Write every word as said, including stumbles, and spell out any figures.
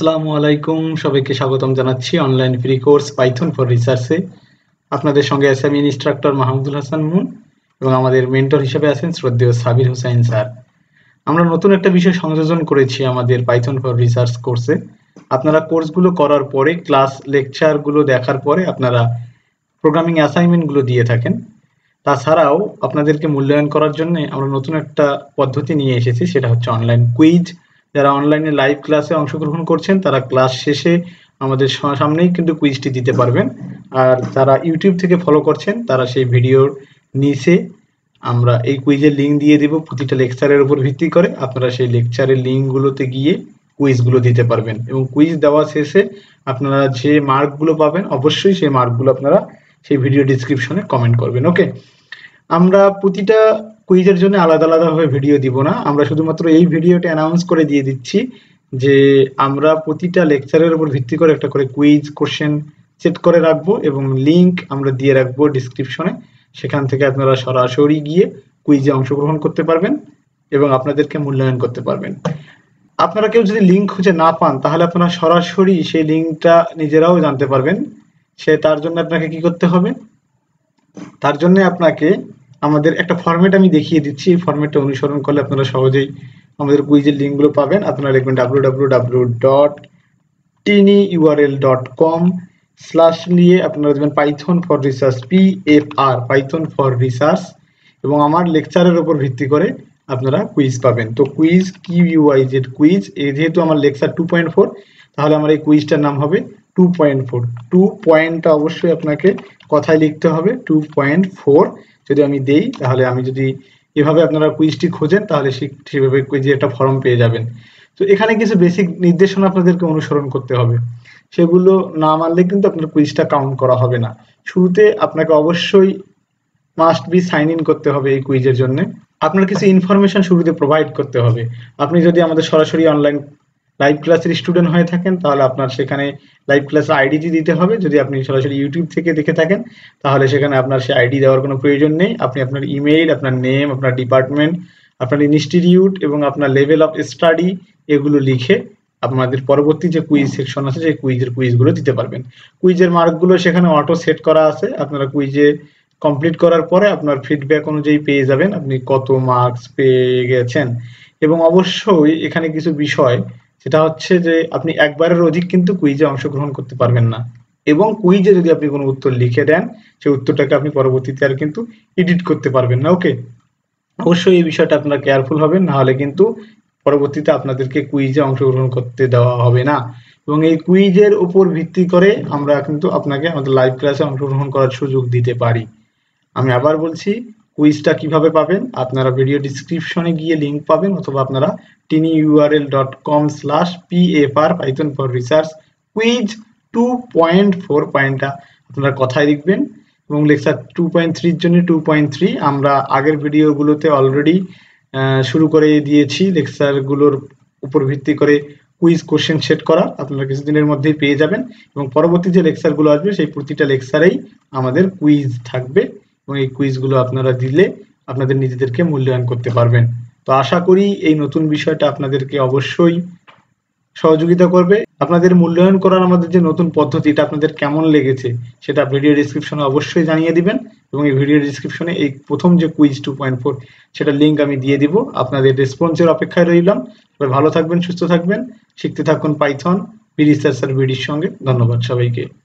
আসসালামু আলাইকুম, সবাইকে স্বাগতম জানাচ্ছি online free course Python for রিসার্চে। আপনাদের সঙ্গে আছে আমি ইনস্ট্রাক্টর মাহমুদুল হাসান মুন এবং আমাদের মেন্টর হিসেবে আছেন শ্রদ্ধেয় সাবির হোসাইন স্যার। আমরা নতুন একটা বিষয় সংযোজন করেছি আমাদের পাইথন ফর রিসার্চ কোর্সে। আপনারা কোর্সগুলো করার পরে ক্লাস লেকচারগুলো দেখার পরে আপনারা প্রোগ্রামিং অ্যাসাইনমেন্টগুলো দিয়ে থাকেন। তাছাড়াও আপনাদেরকে মূল্যায়ন করার জন্য আমরা নতুন একটা পদ্ধতি নিয়ে এসেছি, সেটা হচ্ছে অনলাইন কুইজ। যারা অনলাইনে লাইভ ক্লাসে অংশগ্রহণ করছেন তারা ক্লাস শেষে আমাদের সামনেই কিন্তু কুইজটি দিতে পারবেন, আর যারা ইউটিউব থেকে ফলো করছেন তারা সেই ভিডিওর নিচে আমরা এই কুইজের লিঙ্ক দিয়ে দেব প্রতিটা লেকচারের উপর ভিত্তি করে। আপনারা সেই লেকচারের লিঙ্কগুলোতে গিয়ে কুইজগুলো দিতে পারবেন এবং কুইজ দেওয়া শেষে আপনারা যে মার্কগুলো পাবেন অবশ্যই সেই মার্কগুলো আপনারা সেই ভিডিও ডিসক্রিপশনে কমেন্ট করবেন। ওকে, আমরা প্রতিটা কুইজের জন্য আলাদা আলাদাভাবে ভিডিও দিব না, আমরা শুধুমাত্র এই ভিডিওটা অ্যানাউন্স করে দিয়ে দিচ্ছি যে আমরা প্রতিটা লেকচারের উপর ভিত্তি করে একটা করে কুইজ কোশ্চেন সেট করে রাখবো এবং লিঙ্ক আমরা দিয়ে রাখবো ডিসক্রিপশনে। সেখান থেকে আপনারা সরাসরি গিয়ে কুইজে অংশগ্রহণ করতে পারবেন এবং আপনাদেরকে মূল্যায়ন করতে পারবেন। আপনারা কেউ যদি লিঙ্ক খুঁজে না পান তাহলে আপনারা সরাসরি সেই লিঙ্কটা নিজেরাও জানতে পারবেন। সে তার জন্য আপনাকে কি করতে হবে, তার জন্য আপনাকে আমাদের একটা ফরম্যাট আমি দেখিয়ে দিচ্ছি। এই ফরম্যাটটা অনুসরণ করলে আপনারা সহজেই আমাদের কুইজের লিঙ্কগুলো পাবেন। আপনারা লিখবেন W W W dot tiny URL dot com slash নিয়ে আপনারা দেবেন Python for research, P F R Python for research, এবং আমার লেকচারের উপর ভিত্তি করে আপনারা কুইজ পাবেন। তো quiz Q U I Z quiz, যেহেতু আমার লেকচার টু পয়েন্ট ফোর তাহলে আমার এই কুইজটার নাম হবে টু পয়েন্ট ফোর। টু পয়েন্টটা অবশ্যই আপনাকে কথায় লিখতে হবে টু পয়েন্ট ফোর। যদি আমি দেই তাহলে আমি যদি এভাবে আপনারা কুইজটি খোঁজেন তাহলে সেভাবে কুইজের একটা ফর্ম পেয়ে যাবেন। তো এখানে কিছু বেসিক নির্দেশনা আপনাদেরকে অনুসরণ করতে হবে, সেগুলো না মানলে কিন্তু আপনার কুইজটা কাউন্ট করা হবে না। শুরুতে আপনাকে অবশ্যই মাস্ট বি সাইন ইন করতে হবে এই কুইজের জন্য। আপনার কিছু ইনফরমেশন শুরুতে প্রোভাইড করতে হবে। আপনি যদি আমাদের সরাসরি অনলাইন লাইভ ক্লাসের স্টুডেন্ট হয়ে থাকেন তাহলে আপনার সেখানে লাইভ ক্লাসের আইডিটি দিতে হবে। যদি আপনি সরাসরি ইউটিউব থেকে দেখে থাকেন তাহলে সেখানে আপনার সেই আইডি দেওয়ার কোনো প্রয়োজন নেই। আপনি আপনার ইমেইল, আপনার নেম, আপনার ডিপার্টমেন্ট, আপনার ইনস্টিটিউট এবং আপনার লেভেল অফ স্টাডি এগুলো লিখে আপনাদের পরবর্তী যে কুইজ সেকশন আছে সেই কুইজের কুইজগুলো দিতে পারবেন। কুইজের মার্কগুলো সেখানে অটো সেট করা আছে। আপনারা কুইজে কমপ্লিট করার পরে আপনার ফিডব্যাক অনুযায়ী পেয়ে যাবেন আপনি কত মার্কস পেয়ে গেছেন। এবং অবশ্যই এখানে কিছু বিষয়, সেটা হচ্ছে যে আপনি একবারের অধিক কিন্তু কুইজে অংশগ্রহণ করতে পারবেন না, এবং কুইজে যদি আপনি কোনো উত্তর লিখে দেন সেই উত্তরটাকে আপনি পরবর্তীতে আর কিন্তু এডিট করতে পারবেন না। ওকে, অবশ্যই এই বিষয়টা আপনারা কেয়ারফুল হবেন, না হলে কিন্তু পরবর্তীতে আপনাদেরকে কুইজে অংশগ্রহণ করতে দেওয়া হবে না। এবং এই কুইজের উপর ভিত্তি করে আমরা কিন্তু আপনাকে আমাদের লাইভ ক্লাসে অংশগ্রহণ করার সুযোগ দিতে পারি। আমি আবার বলছি, কুইজটা কিভাবে পাবেন, আপনারা ভিডিও ডিসক্রিপশনে গিয়ে লিঙ্ক পাবেন, অথবা আপনারা tiny URL dot com slash P F R Python for research quiz two point four পয়েন্টটা আপনারা কথায় লিখবেন। এবং লেকচার টু পয়েন্ট থ্রির জন্য টু পয়েন্ট থ্রি আমরা আগের ভিডিওগুলোতে অলরেডি শুরু করে দিয়েছি লেকচারগুলোর উপর ভিত্তি করে কুইজ কোশ্চেন সেট করা। আপনারা কিছুদিনের মধ্যেই পেয়ে যাবেন এবং পরবর্তী যে লেকচারগুলো আসবে সেই প্রতিটা লেকচারেই আমাদের কুইজ থাকবে এবং এই কুইজগুলো আপনারা দিলে আপনাদের নিজেদেরকে মূল্যায়ন করতে পারবেন। তো আশা করি এই নতুন বিষয়টা আপনাদেরকে অবশ্যই সহযোগিতা করবে। আপনাদের মূল্যায়ন করার আমাদের যে নতুন পদ্ধতিটা আপনাদের কেমন লেগেছে সেটা ভিডিও ডিসক্রিপশনে অবশ্যই জানিয়ে দিবেন এবং এই ভিডিও ডিসক্রিপশনে এই প্রথম যে কুইজ টু পয়েন্ট ফোর সেটা লিঙ্ক আমি দিয়ে দিব। আপনাদের রেসপন্সের অপেক্ষায় রইলাম। সবাই ভালো থাকবেন, সুস্থ থাকবেন, শিখতে থাকুন পাইথন, বি রিসার্চার বিডির সঙ্গে। ধন্যবাদ সবাইকে।